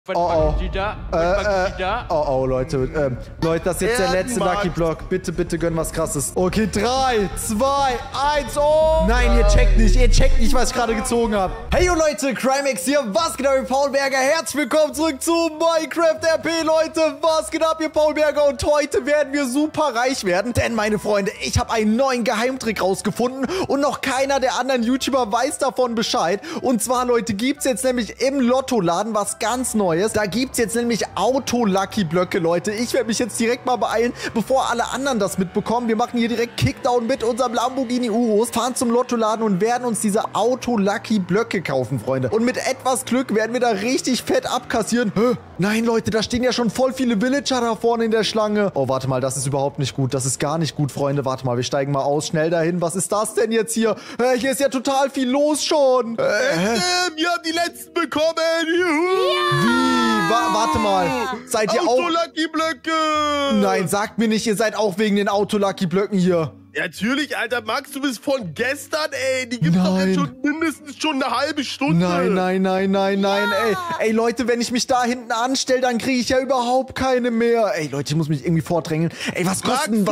Was machen Sie da? Was machen Sie da? Oh, Leute. Leute, das ist jetzt der letzte Lucky Block. Bitte, bitte gönn was Krasses. Okay, 3, 2, 1, oh! Nein, ihr checkt nicht, was ich gerade gezogen habe. Hey, yo, Leute, Crimex hier. Was geht ab, ihr Paulberger? Herzlich willkommen zurück zu Minecraft RP, Leute. Was geht ab, ihr Paulberger? Und heute werden wir super reich werden. Denn, meine Freunde, ich habe einen neuen Geheimtrick rausgefunden. Und noch keiner der anderen YouTuber weiß davon Bescheid. Und zwar, Leute, gibt es jetzt nämlich im Lottoladen was ganz Neues. Da gibt es jetzt nämlich Auto-Lucky-Blöcke, Leute. Ich werde mich jetzt direkt mal beeilen, bevor alle anderen das mitbekommen. Wir machen hier direkt Kickdown mit unserem Lamborghini Urus, fahren zum Lottoladen und werden uns diese Auto-Lucky-Blöcke kaufen, Freunde. Und mit etwas Glück werden wir da richtig fett abkassieren. Nein, Leute, da stehen ja schon voll viele Villager da vorne in der Schlange. Oh, warte mal, das ist überhaupt nicht gut. Das ist gar nicht gut, Freunde. Warte mal, wir steigen mal aus. Schnell dahin. Was ist das denn jetzt hier? Hier ist ja total viel los schon. Wir haben die letzten bekommen. Juhu. Wie? Warte mal. Seid ihr auch... Auto-Lucky-Blöcke. Nein, sagt mir nicht, ihr seid auch wegen den Auto-Lucky-Blöcken hier. Ja, natürlich, Alter. Max, du bist von gestern, ey. Die gibt's doch jetzt schon mindestens schon eine halbe Stunde. Nein. Ey, Leute, wenn ich mich da hinten anstelle, dann kriege ich ja überhaupt keine mehr. Ey, Leute, ich muss mich irgendwie vordrängeln. Ey, was kosten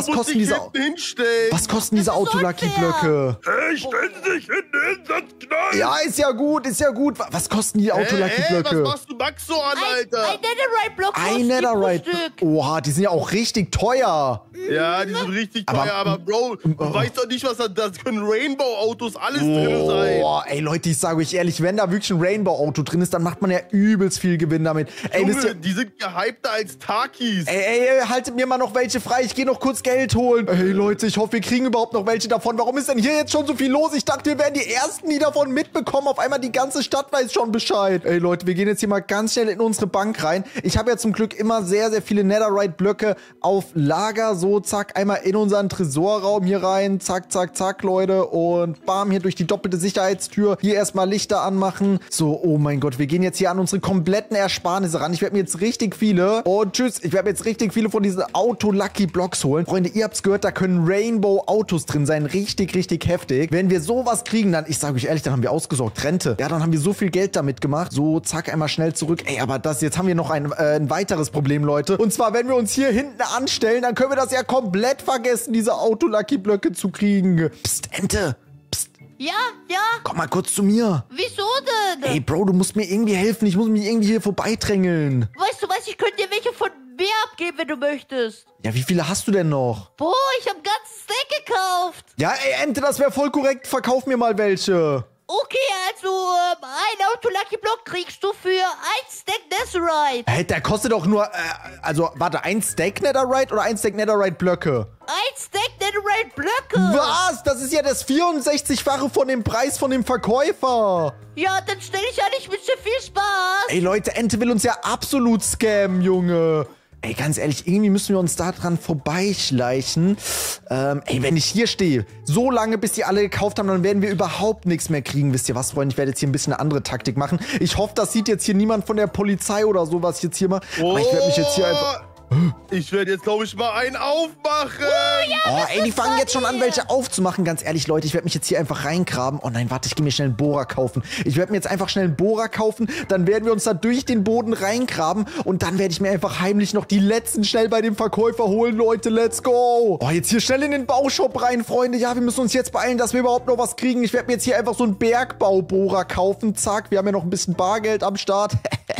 diese Auto-Lucky-Blöcke? Hey, stellen Sie sich hinten hin, sonst knallt. Ja, ist ja gut. Was kosten die Auto-Lucky-Blöcke? Was machst du Max so an, Alter? Ein Netherite-Block Ein Netherite. Oha, die sind ja auch richtig teuer. Ja, die sind richtig teuer, aber Bro, du weißt doch nicht, was das können Rainbow-Autos alles drin sein. Boah, ey Leute, ich sage euch ehrlich, wenn da wirklich ein Rainbow-Auto drin ist, dann macht man ja übelst viel Gewinn damit. Ey, Junge, wisst ihr, die sind gehypter als Takis. Ey, haltet mir mal noch welche frei, ich gehe noch kurz Geld holen. Ey Leute, ich hoffe, wir kriegen überhaupt noch welche davon. Warum ist denn hier jetzt schon so viel los? Ich dachte, wir wären die Ersten, die davon mitbekommen. Auf einmal die ganze Stadt weiß schon Bescheid. Ey Leute, wir gehen jetzt hier mal ganz schnell in unsere Bank rein. Ich habe ja zum Glück immer sehr, sehr viele Netherite-Blöcke auf Lager. So, zack, einmal in unseren Tresorraum hier rein. Zack, zack, zack, Leute. Und bam, hier durch die doppelte Sicherheitstür. Hier erstmal Lichter anmachen. So, oh mein Gott, wir gehen jetzt hier an unsere kompletten Ersparnisse ran. Ich werde mir jetzt richtig viele, und tschüss, ich werde mir jetzt richtig viele von diesen Auto-Lucky-Blocks holen. Freunde, ihr habt's gehört, da können Rainbow-Autos drin sein. Richtig, richtig heftig. Wenn wir sowas kriegen, dann, ich sage euch ehrlich, dann haben wir ausgesorgt. Rente. Ja, dann haben wir so viel Geld damit gemacht. So, zack, einmal schnell zurück. Ey, aber jetzt haben wir noch ein weiteres Problem, Leute. Und zwar, wenn wir uns hier hinten anstellen, dann können wir das ja komplett vergessen, diese Auto-Lucky-Blöcke zu kriegen. Psst, Ente. Psst. Ja. Komm mal kurz zu mir. Wieso denn? Ey, Bro, du musst mir irgendwie helfen. Ich muss mich irgendwie hier vorbeidrängeln. Weißt du was, ich könnte dir welche von mir abgeben, wenn du möchtest. Ja, wie viele hast du denn noch? Boah, ich habe einen ganzen Stack gekauft. Ja, ey, Ente, das wäre voll korrekt. Verkauf mir mal welche. Okay, also ein Auto-Lucky-Block kriegst du für 1 Stack Netherite. Hey, der kostet doch nur, warte, 1 Stack Netherite oder 1 Stack Netherite-Blöcke? 1 Stack Netherite-Blöcke. Was? Das ist ja das 64-fache von dem Preis von dem Verkäufer. Ja, dann stell ich an, ich wünsche dir viel Spaß. Ey, Leute, Ente will uns ja absolut scammen, Junge. Ey, ganz ehrlich, irgendwie müssen wir uns da dran vorbeischleichen. Ey, wenn ich hier stehe, so lange, bis die alle gekauft haben, dann werden wir überhaupt nichts mehr kriegen. Wisst ihr was, Freunde? Ich werde jetzt hier ein bisschen eine andere Taktik machen. Ich hoffe, das sieht jetzt hier niemand von der Polizei oder so, was ich jetzt hier mache. Aber ich werde mich jetzt hier einfach... Ich werde jetzt, glaube ich, mal einen aufmachen. Ey, die fangen jetzt schon an, welche aufzumachen. Ganz ehrlich, Leute, ich werde mich jetzt hier einfach reingraben. Oh nein, warte, ich gehe mir schnell einen Bohrer kaufen. Ich werde mir jetzt einfach schnell einen Bohrer kaufen. Dann werden wir uns da durch den Boden reingraben. Und dann werde ich mir einfach heimlich noch die letzten schnell bei dem Verkäufer holen, Leute. Let's go. Oh, jetzt hier schnell in den Baushop rein, Freunde. Ja, wir müssen uns jetzt beeilen, dass wir überhaupt noch was kriegen. Ich werde mir jetzt hier einfach so einen Bergbaubohrer kaufen. Zack, wir haben ja noch ein bisschen Bargeld am Start.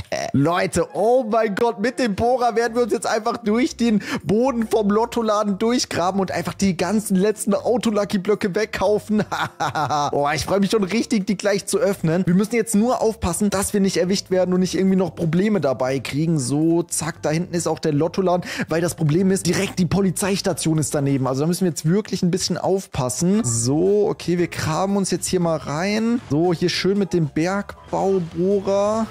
Leute, oh mein Gott, mit dem Bohrer werden wir uns jetzt einfach durch den Boden vom Lottoladen durchgraben und einfach die ganzen letzten Auto-Lucky-Blöcke wegkaufen. Oh, ich freue mich schon richtig, die gleich zu öffnen. Wir müssen jetzt nur aufpassen, dass wir nicht erwischt werden und nicht irgendwie noch Probleme dabei kriegen. So, zack, da hinten ist auch der Lottoladen, weil das Problem ist, direkt die Polizeistation ist daneben. Also da müssen wir jetzt wirklich ein bisschen aufpassen. So, okay, wir graben uns jetzt hier mal rein. So, hier schön mit dem Bergbaubohrer.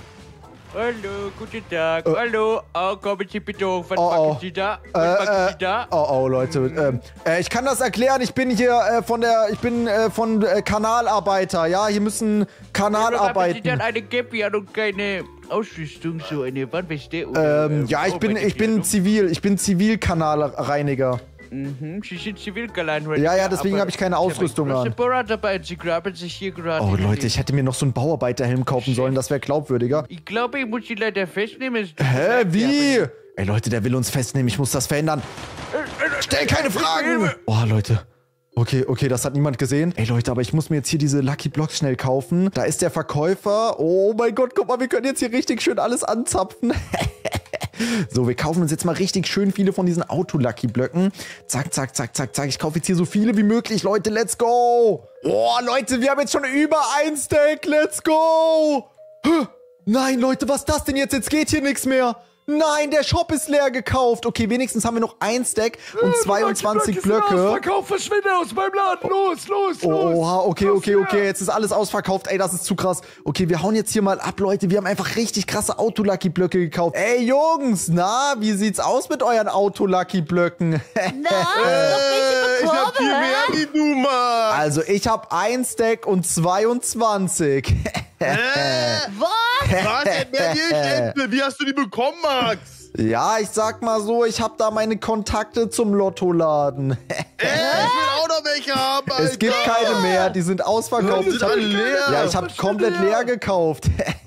Hallo, guten Tag. Hallo. Oh, kommen Sie bitte hoch. Was machen Sie da? Was machen Sie da? Oh, Leute. Ich kann das erklären. Ich bin hier von Kanalarbeiter. Ja, hier müssen Kanalarbeiten. Haben Sie dann eine Cappy an und keine Ausrüstung, so eine Wandweste? Ja, ich bin Zivilkanalreiniger. Sie sind Zivilkalleinhändler. Ja, deswegen habe ich keine Ausrüstung an. Dabei, sie graben sich hier gerade. Oh, Leute, ich hätte mir noch so einen Bauarbeiterhelm kaufen sollen. Das wäre glaubwürdiger. Ich glaube, ich muss sie leider festnehmen. Hä, wie? Ey, Leute, der will uns festnehmen. Ich muss das verändern. Stell keine Fragen! Oh, Leute. Okay, das hat niemand gesehen. Ey, Leute, aber ich muss mir jetzt hier diese Lucky Blocks schnell kaufen. Da ist der Verkäufer. Oh mein Gott, guck mal, wir können jetzt hier richtig schön alles anzapfen. So, wir kaufen uns jetzt mal richtig schön viele von diesen Auto-Lucky-Blöcken. Zack, zack, zack, zack, zack. Ich kaufe jetzt hier so viele wie möglich, Leute. Let's go! Oh, Leute, wir haben jetzt schon über 1 Stack. Let's go! Nein, Leute, was ist das denn jetzt? Jetzt geht hier nichts mehr. Nein, der Shop ist leer gekauft. Okay, wenigstens haben wir noch 1 Stack und 22 Blöcke. Verkauf, verschwinde aus meinem Laden. Los. Oha, okay. Jetzt ist alles ausverkauft. Ey, das ist zu krass. Okay, wir hauen jetzt hier mal ab, Leute. Wir haben einfach richtig krasse Auto-Lucky-Blöcke gekauft. Ey, Jungs, na, wie sieht's aus mit euren Auto-Lucky-Blöcken? Ich hab viel mehr wie du, Mann. Also, ich habe 1 Stack und 22. Was? Was denn mehr wie ich, Ente? Wie hast du die bekommen, Max? Ja, ich sag mal so, ich habe da meine Kontakte zum Lottoladen. Ich will auch noch welche haben, Alter. Es gibt keine mehr, die sind ausverkauft. Die sind alle leer. Ja, ich habe komplett leer gekauft.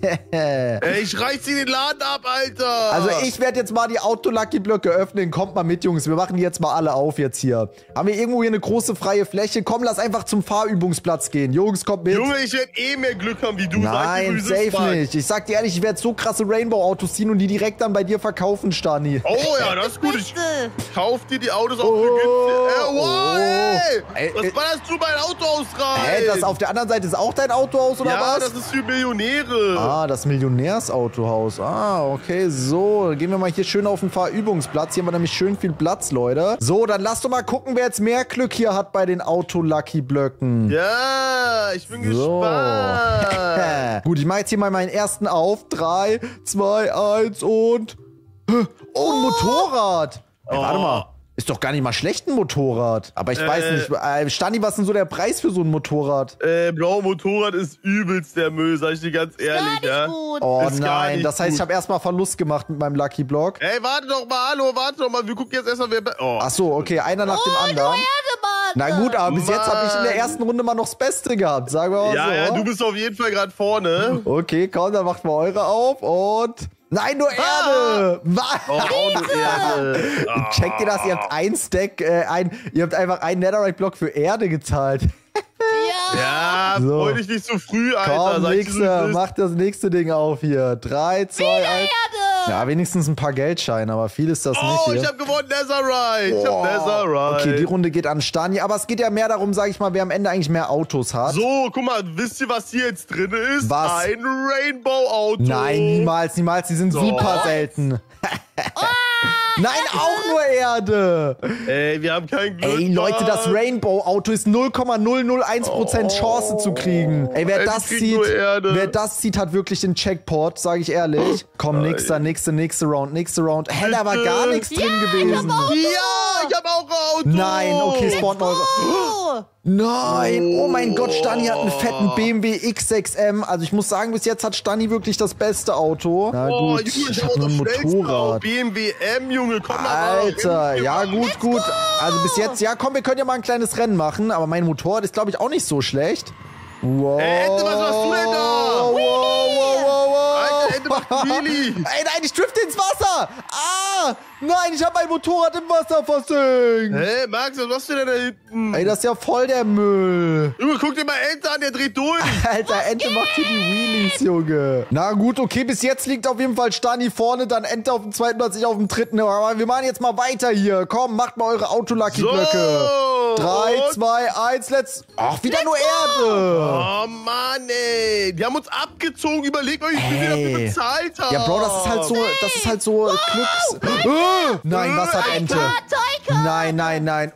Ich reiß sie den Laden ab, Alter. Also ich werde jetzt mal die Auto-Lucky-Blöcke öffnen. Kommt mal mit, Jungs. Wir machen die jetzt mal alle auf jetzt hier. Haben wir irgendwo hier eine große freie Fläche? Komm, lass einfach zum Fahrübungsplatz gehen. Jungs, kommt mit. Junge, ich werde eh mehr Glück haben wie du. Nein, safe nicht. Ich sag dir ehrlich, ich werde so krasse Rainbow-Autos ziehen und die direkt dann bei dir verkaufen, Stani. Oh ja, das ist gut. Ich kauf dir die Autos auch für günstig. Wow, ey. Was ballerst du mein Auto aus rein? Hä, das auf der anderen Seite ist auch dein Autohaus, oder was? Ja, das ist für Millionäre. Ah, das Millionärsautohaus. Ah, okay, so. Dann gehen wir mal hier schön auf den Fahrübungsplatz. Hier haben wir nämlich schön viel Platz, Leute. So, dann lass doch mal gucken, wer jetzt mehr Glück hier hat bei den Auto-Lucky-Blöcken. Ja, ich bin gespannt. Gut, ich mache jetzt hier mal meinen ersten auf. 3, 2, 1 und... Oh, ein Motorrad. Ey, warte mal. Ist doch gar nicht mal schlecht, ein Motorrad. Aber ich weiß nicht. Stani, was ist denn so der Preis für so ein Motorrad? Bro, Motorrad ist übelst der Müll, sag ich dir ganz ehrlich, Gar nicht gut. Oh Ist gar nein, nicht das heißt, gut. ich habe erstmal Verlust gemacht mit meinem Lucky Block. Ey, warte doch mal, wir gucken jetzt erstmal, wer... Oh. Ach so, okay, einer nach dem anderen. Na gut, aber bis jetzt habe ich in der ersten Runde mal noch das Beste gehabt, sagen wir mal so. Ja, du bist auf jeden Fall gerade vorne. Okay, komm, dann macht mal eure auf und... Nein, nur Erde! Was? Checkt ihr das? Ihr habt ein Stack, ihr habt einfach einen Netherite-Block für Erde gezahlt. Ja, So. freu dich nicht so früh, Alter. Komm, Sag ich, Nächster, mach das nächste Ding auf hier. 3, 2, 1. Ja, wenigstens ein paar Geldscheine, aber viel ist das nicht Oh, hier. ich hab gewonnen, Netherite. Ich hab Netherite. Okay, die Runde geht an Stani, aber es geht ja mehr darum, sag ich mal, wer am Ende eigentlich mehr Autos hat. So, guck mal, wisst ihr, was hier jetzt drin ist? Was? Ein Rainbow-Auto. Nein, niemals, die sind super selten. Nein, auch nur Erde. Ey, wir haben kein Glück. Ey, Leute, das Mann. Rainbow-Auto ist 0,001% Chance zu kriegen. Ey, wer Ey, das die kriegen nur Erde. wer das zieht, hat wirklich den Jackpot, sage ich ehrlich. Komm, nächste Round. Hä, da war gar nichts drin gewesen. Ja, ich hab auch ein Auto. Nein, okay, spawnt eure. Oh, Nein, oh mein Gott, Stani hat einen fetten BMW X6M. Also ich muss sagen, bis jetzt hat Stani wirklich das beste Auto. Na Oh, gut, Junge, ich hab nur ein Motorrad. BMW M, Junge, komm mal. Alter, ja gut. Also bis jetzt, ja komm, wir können ja mal ein kleines Rennen machen. Aber mein Motorrad ist, glaube ich, auch nicht so schlecht. Wow. Ente, was machst du denn da? Wow. Alter, Ente macht Wheelie. Ey, nein, ich drifte ins Wasser. Ah, nein, ich habe mein Motorrad im Wasser versenkt. Hey, Max, was machst du denn da hinten? Ey, das ist ja voll der Müll. Junge, guck dir mal Ente an, der dreht durch. Alter, Ente macht hier die Wheelies, Junge. Na gut, okay, bis jetzt liegt auf jeden Fall Stani vorne, dann Ente auf dem zweiten Platz, ich auf dem dritten. Aber wir machen jetzt mal weiter hier. Komm, macht mal eure Auto-Lucky-Blöcke. 3, 2, 1, let's... Ach, wieder nur Erde. Oh Mann, ey. Die haben uns abgezogen. Überlegt euch, wie viel wir dafür bezahlt haben. Ja, Bro, das ist halt so Glücks... Nein, was hat Ente? Nein.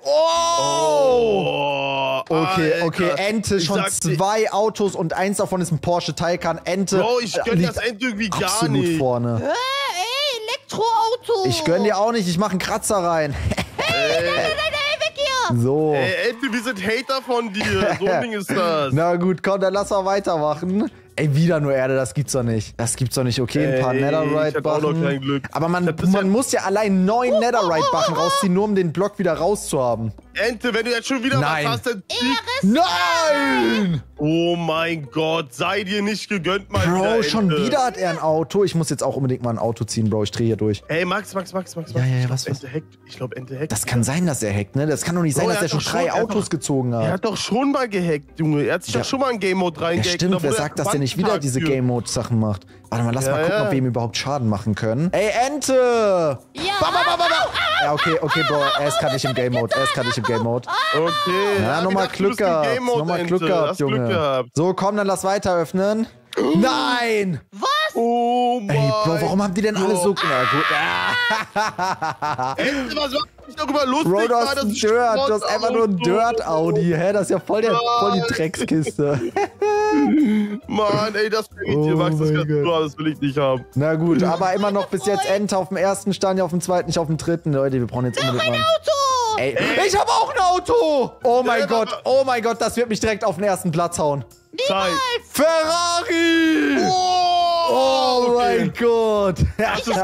Oh! Okay, Alter. Ente, Ich schon sag dir- 2 Autos und eins davon ist ein Porsche Taycan. Ente Bro, ich gönn liegt das Ente irgendwie gar absolut nicht. vorne. ey, Elektroauto. Ich gönn dir auch nicht, ich mach einen Kratzer rein. Nein, weg hier. So. Ey, Ente, wir sind Hater von dir. So ein Ding ist das. Na gut, komm, dann lass mal weitermachen. Ey, wieder nur Erde, das gibt's doch nicht. Das gibt's doch nicht. Okay, ein paar Netherite-Barren. Aber man muss ja allein 9 Netherite-Barren rausziehen, nur um den Block wieder rauszuhaben. Ente, wenn du jetzt schon wieder was hast, dann... Nein! Oh mein Gott, sei dir nicht gegönnt, mal wieder, Bro, schon Ente. wieder hat er ein Auto. Ich muss jetzt auch unbedingt mal ein Auto ziehen, Bro. Ich drehe hier durch. Ey, Max. Ja, was? Ich glaube, Ente hackt. Das kann sein, dass er hackt, ne? Das kann doch nicht sein, dass er schon 3 Autos gezogen hat. Er hat doch schon mal gehackt, Junge. Er hat sich doch schon mal in Game Mode Ja, reingehackt. stimmt. Wer sagt, dass er nicht wieder diese Game Mode Sachen macht? Warte mal, lass mal gucken, ob wir ihm überhaupt Schaden machen können. Ey, Ente! Ja. Ja, okay, Bro. Er ist gerade nicht im Game Mode. Okay. Ja, nochmal Glück gehabt. Junge. So, komm, dann lass weiter öffnen. Nein! Was? Oh mein Ey, Bro, warum haben die denn alle so... Na gut. Ente, was macht mich darüber lustig? Bro, du hast ein Dirt. Du hast einfach nur ein Dirt-Audi. Hä, das ist ja voll die Dreckskiste. Mann, ey, das bringt dir, Max. Das will ich nicht haben. Na gut, aber immer noch bis jetzt Ente auf dem ersten Stand, auf dem zweiten, nicht auf dem dritten. Leute, wir brauchen jetzt unbedingt mal... Auto! Ey, ich habe auch ein Auto! Oh mein Gott, das wird mich direkt auf den ersten Platz hauen. Zeit. Ferrari! Oh mein Gott! Ist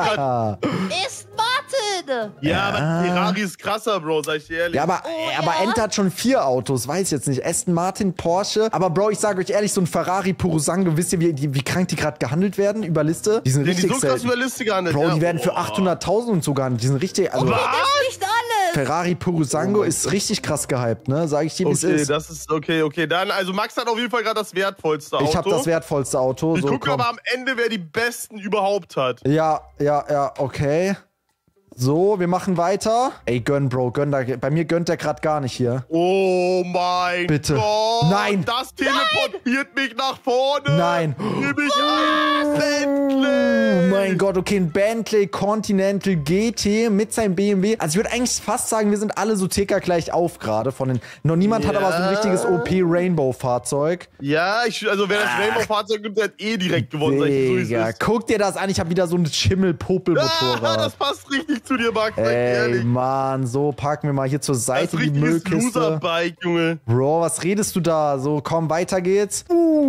Martin! Ja, aber Ferrari ist krasser, Bro, sag ich dir ehrlich. Ja, aber Ente hat schon 4 Autos, weiß jetzt nicht. Aston Martin, Porsche. Aber Bro, ich sage euch ehrlich, so ein Ferrari Purosangue, wisst ihr, wie krank die gerade gehandelt werden über Liste? Die sind richtig so krass über Liste gehandelt. Bro, die werden für 800.000 und so gehandelt. Die sind richtig, also... Das ist nicht alles! Ferrari Purosangue ist richtig krass gehypt, ne? Sag ich dir, wie es ist. Das ist okay. Dann, also Max hat auf jeden Fall gerade das wertvollste Auto. Ich habe das wertvollste Auto. Ich gucke aber am Ende, wer die besten überhaupt hat. Ja, okay. So, wir machen weiter. Ey, gönn, Bro, gönn. Bei mir gönnt der gerade gar nicht hier. Oh mein Bitte. Gott. Nein. Das teleportiert mich nach vorne. Nein. Nämlich ein Bentley. Oh mein Gott, okay, ein Bentley Continental GT mit seinem BMW. Also ich würde eigentlich fast sagen, wir sind alle so circa gleich auf gerade von den... Noch niemand hat aber so ein richtiges OP-Rainbow-Fahrzeug. Ja, also wer das Rainbow-Fahrzeug nimmt, der hat direkt gewonnen. Digga, guck dir das an. Ich habe wieder so ein Schimmel-Popel-Motorrad. Das passt richtig zu dir, Max. Ey, Mann, so packen wir mal hier zur Seite die Müllkiste. Loser-Bike, Junge. Bro, was redest du da? So, komm, weiter geht's.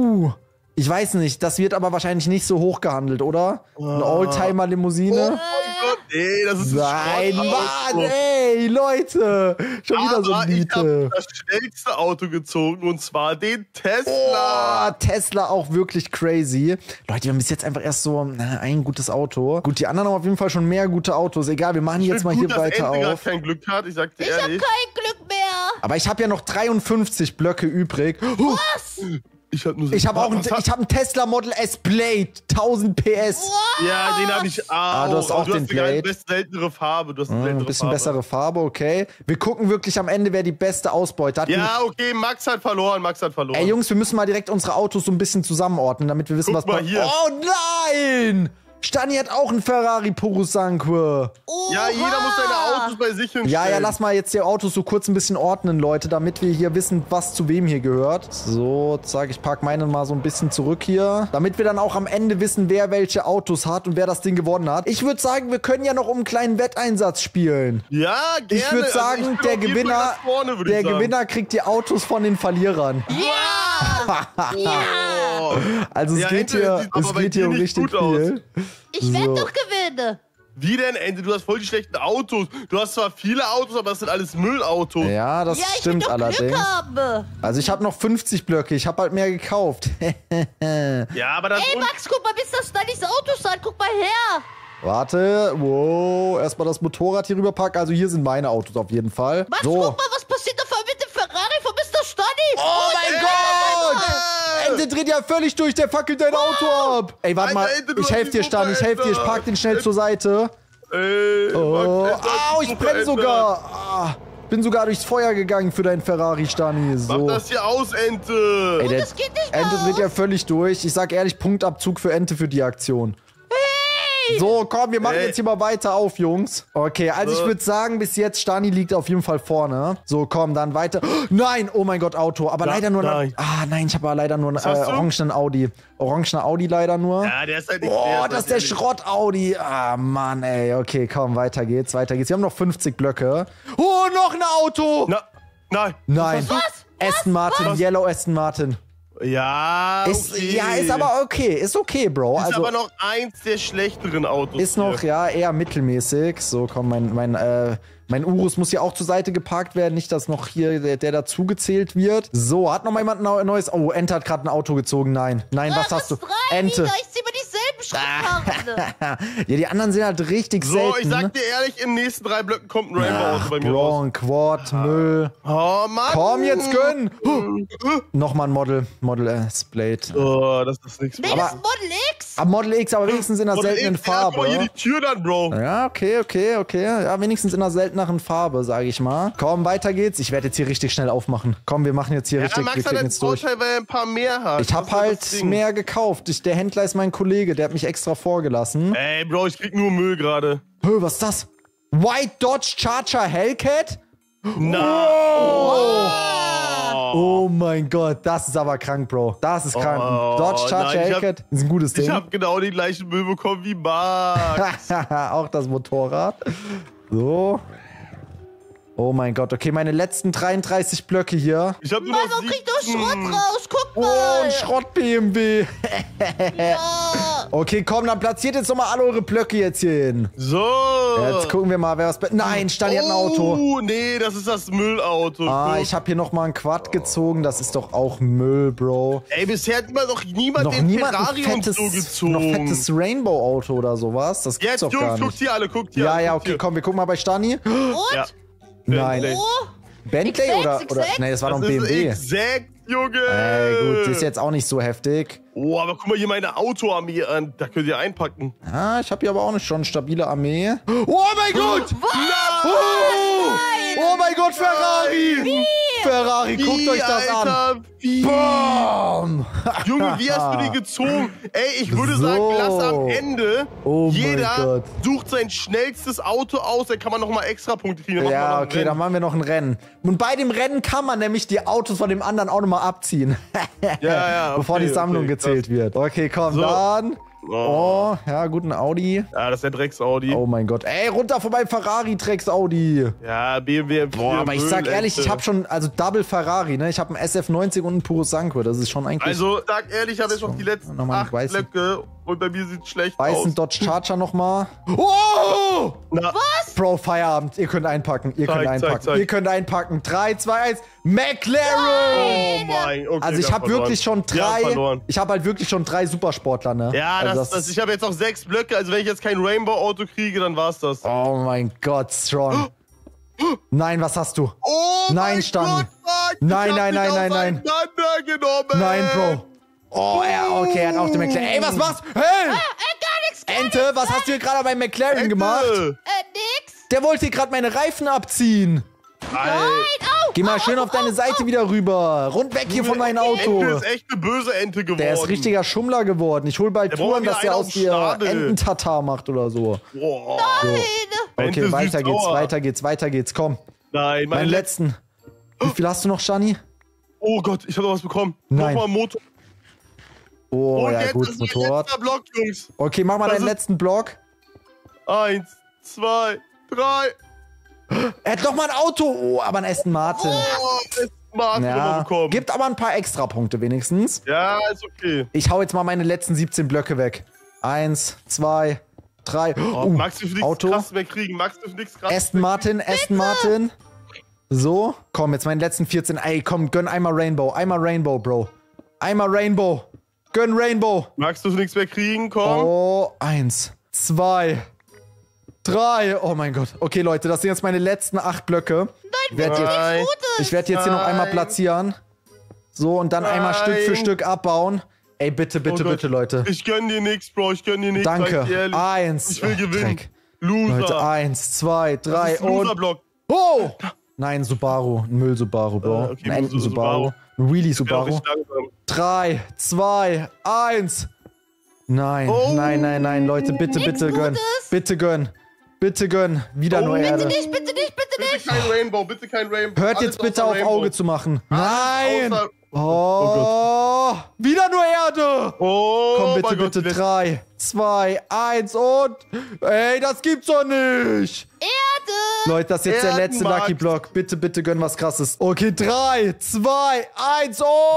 Ich weiß nicht, das wird aber wahrscheinlich nicht so hoch gehandelt, oder? Eine Oldtimer-Limousine? Oh mein Gott, ey, das ist Nein, Mann, ey, Leute. Schon wieder so ein Miete. Ich habe das schnellste Auto gezogen, und zwar den Tesla. Oh, Tesla auch wirklich crazy. Leute, wir haben bis jetzt einfach erst so ein gutes Auto. Gut, die anderen haben auf jeden Fall schon mehr gute Autos. Egal, wir machen jetzt mal hier weiter auf. Ich habe kein Glück gehabt, ich sag dir ehrlich. Ich hab kein Glück mehr. Aber ich habe ja noch 53 Blöcke übrig. Was? Ich habe auch einen Tesla Model S Blade, 1000 PS. Wow. Ja, den habe ich auch. Du hast auch den Blade. Du hast eine seltenere Farbe. Ein bisschen bessere Farbe, okay. Wir gucken wirklich am Ende, wer die beste Ausbeute hat. Ja, okay, Max hat verloren. Ey, Jungs, wir müssen mal direkt unsere Autos so ein bisschen zusammenordnen, damit wir wissen, Guck mal hier. Oh nein! Stani hat auch einen Ferrari Purosangue. Ja, jeder muss seine Autos bei sich hinstellen. Ja, lass mal jetzt die Autos so kurz ein bisschen ordnen, Leute, damit wir hier wissen, was zu wem hier gehört. So, zack, ich park meine mal so ein bisschen zurück hier. Damit wir dann auch am Ende wissen, wer welche Autos hat und wer das Ding gewonnen hat. Ich würde sagen, wir können ja noch um einen kleinen Wetteinsatz spielen. Ja, gerne. Ich würde sagen, also der Gewinner kriegt die Autos von den Verlierern. Ja! Ja! Also es geht hier um richtig viel. Ich werde doch gewinnen. Wie denn, Ente? Du hast voll die schlechten Autos. Du hast zwar viele Autos, aber das sind alles Müllautos. Ja, das stimmt allerdings. Glück haben. Also ich habe noch 50 Blöcke. Ich habe halt mehr gekauft. Ja, aber das... Ey, Max, guck mal, bis das Stannys Autos an. Guck mal her. Warte, wow, erstmal das Motorrad hier rüber packen. Also hier sind meine Autos auf jeden Fall. Max, so. guck mal, was passiert da mit dem Ferrari von Mr. Stani? Oh mein Gott! Ente dreht ja völlig durch, der fackelt dein Auto ab. Ey, warte mal, ich helfe dir, Stani, ich helfe dir. Ich park den schnell zur Seite. Ey, au, ich brenne sogar. Bin sogar durchs Feuer gegangen für deinen Ferrari, Stani. So. Mach das hier aus, Ente. Ey, das geht nicht mehr Ente dreht ja völlig durch. Ich sag ehrlich, Punktabzug für Ente für die Aktion. So, komm, wir machen jetzt hier mal weiter auf, Jungs. Okay, also ich würde sagen, bis jetzt, Stani liegt auf jeden Fall vorne. So, komm, dann weiter. Nein, oh mein Gott, Auto. Aber leider nur... Nein, ich habe leider nur einen orangenen Audi. Orangener Audi leider nur. Ja, der ist halt nicht... Oh, das ist der Schrott-Audi. Ah, Mann, ey. Okay, komm, weiter geht's. Wir haben noch 50 Blöcke. Oh, noch ein Auto. Nein. Nein. Was? Aston Martin, Yellow Aston Martin. Ja, okay. Ja, ist aber okay. Ist okay, Bro. Ist Also, aber noch eins der schlechteren Autos. ist noch, ja, eher mittelmäßig. So, komm, mein Urus muss hier auch zur Seite geparkt werden. Nicht, dass noch hier der dazu gezählt wird. So, hat noch mal jemand ein neues... Oh, Ente hat gerade ein Auto gezogen. Nein, was hast du? Ente. Ich sehe immer dieselben Schrittpaare. Ja, die anderen sind halt richtig selten. So, ich sag dir ehrlich, in den nächsten 3 Blöcken kommt ein Rainbow-Auto bei mir Bro, raus. ein Quad, Müll. Oh, Mann. Komm, jetzt gönn. Nochmal ein Model S Blade. Oh, das ist nichts mehr. Nee, das ist Model X. Model X, aber wenigstens in einer seltenen Farbe. Guck mal hier die Tür dann, Bro. Ja, okay. Ja, wenigstens in einer selteneren Farbe, sage ich mal. Komm, weiter geht's. Ich werde jetzt hier richtig schnell aufmachen. Komm, wir machen jetzt hier richtig, Max wir hat klicken einen jetzt durch. Vorteil, weil er ein paar mehr hat. Ich habe halt mehr gekauft. Der Händler ist mein Kollege, der hat mich extra vorgelassen. Ey, Bro, ich krieg nur Müll gerade. Was ist das? White Dodge Charger Hellcat? Na. Oh mein Gott, das ist aber krank, Bro. Das ist krank. Dodge Charger nein, Hellcat ist ein gutes Ding. Ich habe genau den gleichen Müll bekommen wie Max. Auch das Motorrad. So. Oh mein Gott, okay, meine letzten 33 Blöcke hier. Ich hab nur Mann, noch wo kriegt doch Schrott raus? Guck Oh, mal. ein Schrott-BMW. Ja. Okay, komm, dann platziert jetzt nochmal alle eure Blöcke jetzt hier hin. So. Jetzt gucken wir mal, wer was... Nein, Stani hat ein Auto. Nee, das ist das Müllauto. Ich habe hier nochmal einen Quad gezogen. Das ist doch auch Müll, Bro. Ey, bisher hat immer noch niemand Noch den niemand ein Ferrari und so gezogen. noch fettes Rainbow-Auto oder sowas. Das gibt's Jetzt, doch gar Jungs, nicht. guckt hier alle, guckt hier Ja, alle. ja, guckt okay, hier. komm, wir gucken mal bei Stani. Und? Ja. Nein. Bentley. Oh, Bentley Exact, oder... exact. Nee, das war doch Das ein ist BMW. exakt, Junge. Gut, das ist jetzt auch nicht so heftig. Oh, aber guck mal hier meine Autoarmee an. Da könnt ihr einpacken. Ich habe hier aber auch schon eine stabile Armee. Oh mein Gott! Oh mein Gott, Ferrari! Ferrari, guckt euch das an. Alter, wie? Bam! Junge, wie hast du die gezogen? Ey, ich würde So. sagen, lass am Ende. Oh mein Jeder Gott. sucht sein schnellstes Auto aus, dann kann man nochmal extra Punkte kriegen. Dann machen wir noch Ja, ein okay, Rennen. dann machen wir noch ein Rennen. Und bei dem Rennen kann man nämlich die Autos von dem anderen auch nochmal abziehen. Ja, Bevor okay, die Sammlung okay, gezählt wird. Okay, komm, So. dann. Oh. Oh, ja, guten Audi. Ja, das ist der Drecks-Audi. Oh mein Gott. Ey, runter von meinem Ferrari-Drecks-Audi. Ja, BMW M4. Boah, aber ich sag Müll, ehrlich, ich Alter. habe schon, also Double Ferrari, ne? Ich habe einen SF90 und einen Puro Sanco. Das ist schon eigentlich... Also, sag ehrlich, ich habe jetzt noch die letzten nochmal einen 8 weißen- Blöcke und bei mir sieht's schlecht weißen aus. Dodge Charger nochmal. Oh! Na, Bro, Feierabend. Ihr könnt einpacken. Ihr könnt Zeig, einpacken. zeig. Ihr könnt einpacken. 3, 2, 1. McLaren! oh mein, okay. Also ich wir habe haben wirklich schon verloren. Wir haben 3. verloren. Ich habe halt wirklich schon 3 Supersportler, ne? Ja, also ich habe jetzt noch 6 Blöcke, also wenn ich jetzt kein Rainbow-Auto kriege, dann war's das. Oh mein Gott, strong. Nein, was hast du? Oh Nein, mein Stani. Gott, Max, Nein, ich hab nein, dich nein, nein, nein. auseinandergenommen. Nein, Bro. Oh, ja, okay, er hat auch den McLaren. Ey, was machst du? Hey! gar nichts. Ente, was hast du hier gerade beim McLaren gemacht? Nix. Der wollte hier gerade meine Reifen abziehen. Nein, au. Geh mal schön auf deine Seite wieder rüber. Rund weg hier von meinem Auto. Ente ist echt eine böse Ente geworden. Der ist richtiger Schummler geworden. Ich hol bald Der braucht Touren, wieder dass der einen aus auf dir Stadel. Ententatar macht oder so. Boah. Nein. Ente Okay, ist weiter geht's, sauer. weiter geht's. Komm, Nein, meinen letzten. Wie viel hast du noch, Shani? Oh Gott, ich habe noch was bekommen. Nein. Nochmal Motor. Oh, Und ja jetzt gut, ist mein Motorrad. letzter Block, Jungs. Okay, mach mal Das deinen ist- letzten Block. 1, 2, 3. Er hat noch mal ein Auto. Oh, aber ein Aston Martin. Oh, ist Martin Ja, bekommen. gibt aber ein paar Extrapunkte wenigstens. Ja, ist okay. Ich hau jetzt mal meine letzten 17 Blöcke weg. 1, 2, 3. Oh, Max dürfen nichts Auto. krass mehr kriegen. Max dürfen nichts krass Aston Martin, Aston Martin. So, komm, jetzt meine letzten 14. Ey, komm, gönn einmal Rainbow. Einmal Rainbow, Bro. Einmal Rainbow. Gönn Rainbow. Max dürfen nichts mehr kriegen, komm. Oh, 1, 2, 3. Oh mein Gott. Okay, Leute, das sind jetzt meine letzten 8 Blöcke. Ich werde jetzt, Nein. ich werd jetzt hier noch einmal Nein. platzieren. So, und dann einmal Stück für Nein. Stück abbauen. Ey, bitte, bitte, Oh Gott. bitte, Leute. Ich gönn dir nichts, Bro. Ich gönn dir nichts. Danke. sag ich dir ehrlich. 1. Ich will gewinnen. Dreck. Loser. Leute, 1, 2, 3 Das ist ein und... Loser-Block. Oh! Nein, Subaru. Ein Müll-Subaru, Bro. Okay, ein Enten-Subaru. Subaru. Ein Ja, Wheelie-Subaru. richtig langsam. 3, 2, 1. Nein, Oh. nein, Leute, bitte, bitte gönn. Gutes. Bitte gönn. Bitte gönn. Wieder nur Erde. Bitte nicht, bitte nicht, bitte Bitte nicht. kein Rainbow, bitte kein Rainbow. Hört Alles jetzt bitte außer auf Rainbow. Auge zu machen. Alles Nein! außer- Oh, wieder nur Erde! Oh, Komm, mein bitte, Gott, bitte. die 3, 2, 1 und... Ey, das gibt's doch nicht! Erde. Leute, das ist jetzt der letzte Max. Lucky Block. Bitte, bitte gönn was Krasses. Okay, 3, 2, 1, oh!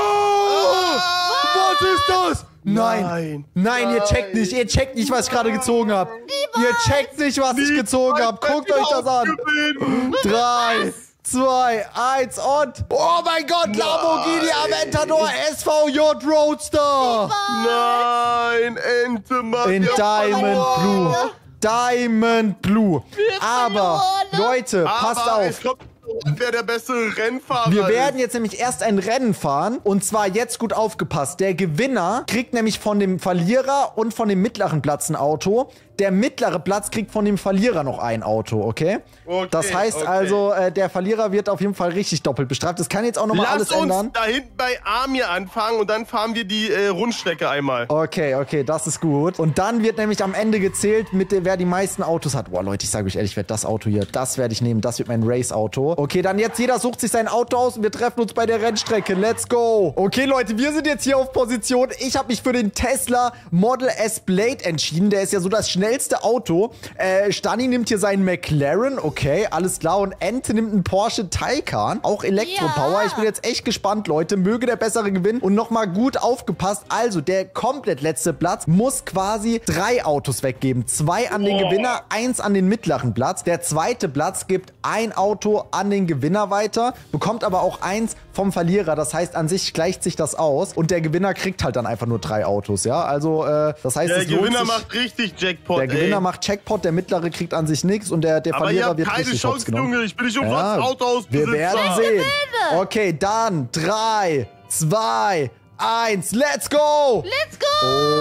Was ist das? Nein, ihr checkt nicht, was ich gerade gezogen habe. Ihr checkt nicht, was ich gezogen habe. Guckt euch das an. 3, 2, 1 und... Oh mein Gott, Lamborghini Aventador SVJ Roadster. Nein, Ente, Mann. In Diamond Blue. Diamond Blue. Aber, Leute, passt auf. Wer der bessere Rennfahrer Wir werden jetzt nämlich erst ein Rennen fahren. Und zwar jetzt gut aufgepasst. Der Gewinner kriegt nämlich von dem Verlierer und von dem mittleren Platz ein Auto. Der mittlere Platz kriegt von dem Verlierer noch ein Auto, okay? Das heißt also, der Verlierer wird auf jeden Fall richtig doppelt bestraft. Das kann jetzt auch nochmal alles ändern. Lass uns da hinten bei Amir anfangen und dann fahren wir die Rundstrecke einmal. Okay, das ist gut. Und dann wird nämlich am Ende gezählt, wer die meisten Autos hat. Boah, Leute, ich sage euch ehrlich, ich werde das Auto hier, das werde ich nehmen. Das wird mein Race-Auto. Okay, dann jetzt jeder sucht sich sein Auto aus und wir treffen uns bei der Rennstrecke. Let's go. Okay, Leute, wir sind jetzt hier auf Position. Ich habe mich für den Tesla Model S Blade entschieden. Der ist ja so das schnellste Auto. Stani nimmt hier seinen McLaren. Okay, alles klar. Und Ente nimmt einen Porsche Taycan. Auch Elektropower. Ich bin jetzt echt gespannt, Leute. Möge der Bessere gewinnen. Und nochmal gut aufgepasst. Also, der komplett letzte Platz muss quasi 3 Autos weggeben. 2 an den Gewinner, 1 an den mittleren Platz. Der zweite Platz gibt ein Auto an den Gewinner weiter, bekommt aber auch 1 vom Verlierer. Das heißt, an sich gleicht sich das aus. Und der Gewinner kriegt halt dann einfach nur 3 Autos, ja? Also, das heißt, der Gewinner macht richtig Jackpot, Der Gewinner macht Jackpot, der mittlere kriegt an sich nichts und der Verlierer wird richtig hops genommen. Junge, ich bin nicht umsonst Autohausbesitzer. Wir werden sehen. Okay, dann 3, 2, 1, let's go! Let's go!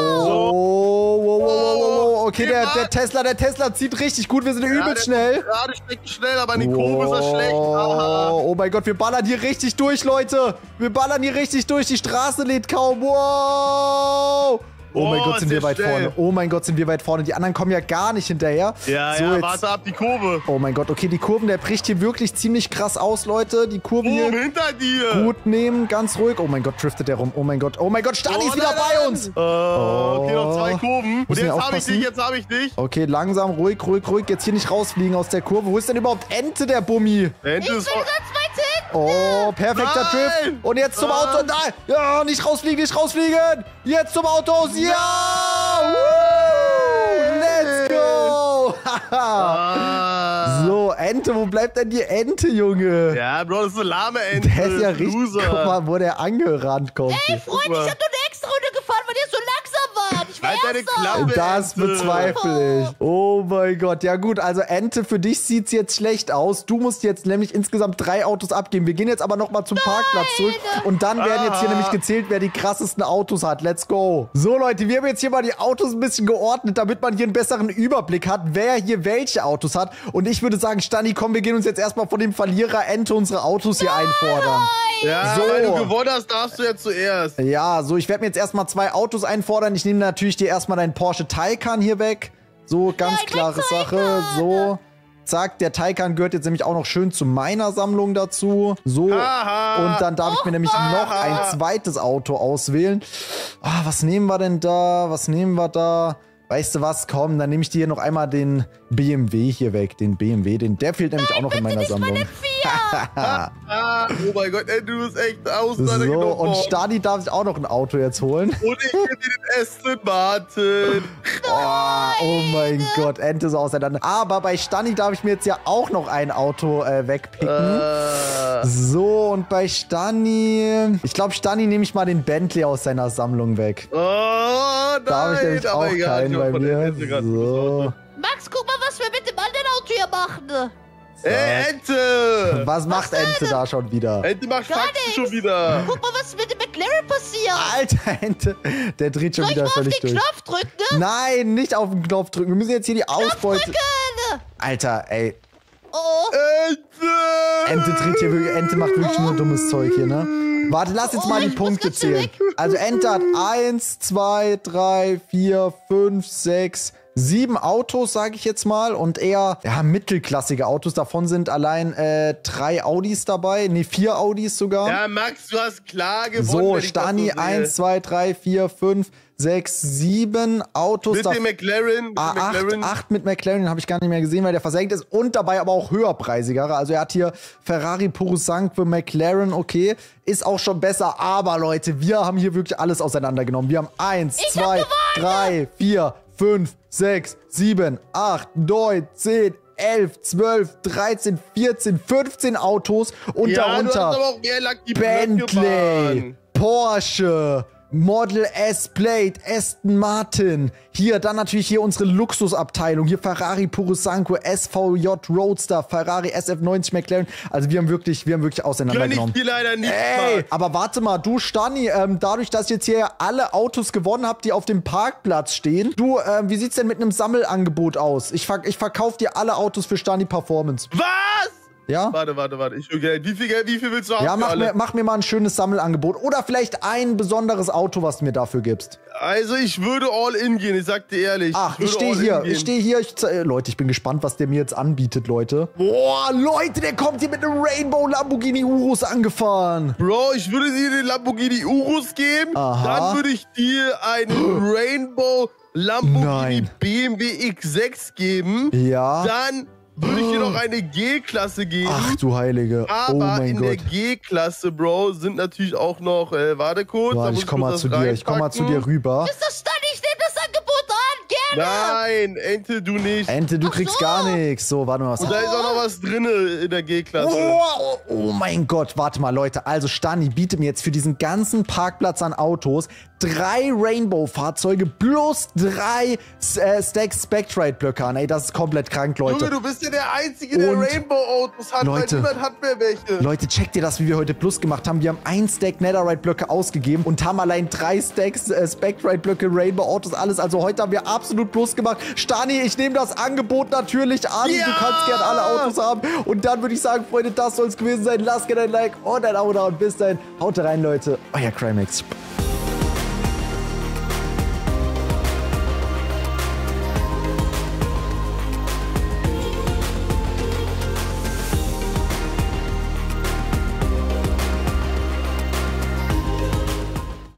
Oh, okay, der Tesla zieht richtig gut, wir sind übel schnell. Gerade steckt schnell, aber in die Kurve ist er schlecht. Aha. Oh mein Gott, wir ballern hier richtig durch, Leute. Wir ballern hier richtig durch, die Straße lädt kaum. Wow! Oh mein Gott, sind wir weit vorne. Oh mein Gott, sind wir weit vorne. Die anderen kommen ja gar nicht hinterher. Ja, so, jetzt warte ab, die Kurve. Oh mein Gott, okay, die Kurven, der bricht hier wirklich ziemlich krass aus, Leute. Die Kurve hier hinter dir. Gut nehmen, ganz ruhig. Oh mein Gott, driftet der rum. Oh mein Gott, Stani ist wieder bei uns. Okay, noch 2 Kurven. Und jetzt habe ich dich, Okay, langsam, ruhig. Jetzt hier nicht rausfliegen aus der Kurve. Wo ist denn überhaupt Ente, der Bummi? Ente ist Oh, perfekter Drift. Und jetzt zum Auto. Nein. Ja, nicht rausfliegen. Jetzt zum Auto. Ja. Let's go. So, Ente. Wo bleibt denn die Ente, Junge? Ja, Bro, das ist eine lahme Ente. Der ist ja richtig. Guck mal, wo der angerannt kommt. Ey, Freund, ich hab nur eine extra Runde gefahren, weil ihr so langsam wart. Ich war deine Klappe, Das bezweifle ich. Oh mein Gott. Ja gut, also Ente, für dich sieht's jetzt schlecht aus. Du musst jetzt nämlich insgesamt 3 Autos abgeben. Wir gehen jetzt aber nochmal zum Parkplatz zurück. Und dann werden jetzt hier nämlich gezählt, wer die krassesten Autos hat. Let's go. So Leute, wir haben jetzt hier mal die Autos ein bisschen geordnet, damit man hier einen besseren Überblick hat, wer hier welche Autos hat. Und ich würde sagen, Stani, komm, wir gehen uns jetzt erstmal von dem Verlierer Ente unsere Autos hier einfordern. Ja, so. Weil du gewonnen hast, darfst du jetzt zuerst. Ja, so, ich werde mir jetzt erstmal 2 Autos einfordern. Ich nehme natürlich dir erstmal deinen Porsche Taycan hier weg. So, ganz klare Sache. So, zack, der Taycan gehört jetzt nämlich auch noch schön zu meiner Sammlung dazu. So, und dann darf ich mir nämlich noch ein zweites Auto auswählen. Ah, was nehmen wir denn da? Weißt du was, komm, dann nehme ich dir hier noch einmal den BMW hier weg. Der fehlt nämlich auch noch in meiner Sammlung. Oh mein Gott, ey, du bist echt aus. So, und Stani darf sich auch noch ein Auto jetzt holen. Und ich gebe dir den Aston Martin. Oh mein Gott, Ente so auseinander. Aber bei Stani darf ich mir jetzt ja auch noch ein Auto wegpicken. So, und bei Stani... Ich glaube, Stani nehme ich mal den Bentley aus seiner Sammlung weg. Oh, nein. Da habe ich nämlich auch keinen bei mir. So. Max, guck mal, was wir mit dem anderen Auto hier machen. Ey, Ente! Was macht Ente da schon wieder? Ente macht Faxen schon wieder. Guck mal, was mit dem McLaren passiert. Alter, Ente, der dreht schon wieder völlig durch. Soll ich mal auf den Knopf drücken? Nein, nicht auf den Knopf drücken. Wir müssen jetzt hier die Ausbeute... Drücken. Alter, ey. Oh. Ente dreht hier wirklich... Ente macht wirklich nur dummes Zeug hier, ne? Warte, lass jetzt mal die Punkte zählen. Also Ente hat 1, 2, 3, 4, 5, 6... 7 Autos, sage ich jetzt mal, und eher mittelklassige Autos. Davon sind allein 3 Audis dabei, ne 4 Audis sogar. Ja, Max, du hast klar gewonnen. So, Stani, 1, 2, 3, 4, 5, 6, 7 Autos. Mit dem McLaren. 8 mit McLaren, den habe ich gar nicht mehr gesehen, weil der versenkt ist. Und dabei aber auch höherpreisigere. Also er hat hier Ferrari Purosangue, McLaren, okay. Ist auch schon besser. Aber Leute, wir haben hier wirklich alles auseinandergenommen. Wir haben 1, 2, 3, 4, 5, 6, 7, 8, 9, 10, 11, 12, 13, 14, 15 Autos und darunter aber auch mehr Lucky Bentley, Porsche, Model S Plate, Aston Martin. Hier, dann natürlich hier unsere Luxusabteilung. Hier Ferrari Purosangue, SVJ Roadster, Ferrari SF90 McLaren. Also wir haben wirklich auseinandergenommen. Kann ich dir leider nicht machen. Aber warte mal, du Stani, dadurch, dass ich jetzt hier alle Autos gewonnen habe, die auf dem Parkplatz stehen, du, wie sieht's denn mit einem Sammelangebot aus? Ich verkaufe dir alle Autos für Stani Performance. Was? Ja? Warte. Ich will Geld. Wie viel willst du haben? Ja, mach mir mal ein schönes Sammelangebot. Oder vielleicht ein besonderes Auto, was du mir dafür gibst. Also, ich würde all in gehen, ich sag dir ehrlich. Ach, ich stehe hier. Leute, ich bin gespannt, was der mir jetzt anbietet, Leute. Boah, Leute, der kommt hier mit einem Rainbow Lamborghini Urus angefahren. Bro, ich würde dir den Lamborghini Urus geben. Aha. Dann würde ich dir einen Rainbow Lamborghini BMW X6 geben. Ja. Dann würde ich dir noch eine G-Klasse geben. Ach du Heilige. Aber oh mein in Gott. der G-Klasse, Bro, sind natürlich auch noch, warte kurz. Warte, ich komm mal zu dir. Ich komm mal zu dir rüber. Ist das dann? Ich nehme das Angebot an. Gerne. Nein, Ente, du nicht. Ente, du kriegst gar nichts. So, warte mal. Was Und da ist auch noch was drin in der G-Klasse. Oh mein Gott, warte mal, Leute. Also Stani bietet mir jetzt für diesen ganzen Parkplatz an Autos 3 Rainbow-Fahrzeuge plus 3 Stacks Spectrite-Blöcke an. Ey, das ist komplett krank, Leute. Junge, du bist ja der Einzige, der Rainbow-Autos hat, Leute, weil niemand hat mehr welche. Leute, checkt ihr das, wie wir heute Plus gemacht haben? Wir haben 1 Stack Netherite-Blöcke ausgegeben und haben allein 3 Stacks Spectrite-Blöcke, Rainbow-Autos, alles. Also heute haben wir absolut Plus gemacht. Stani, ich nehme das Angebot natürlich an. Ja! Du kannst gerne alle Autos haben. Und dann würde ich sagen, Freunde, das soll es gewesen sein. Lasst gerne ein Like und ein Abo da und bis dahin. Haut rein, Leute. Euer Crimex.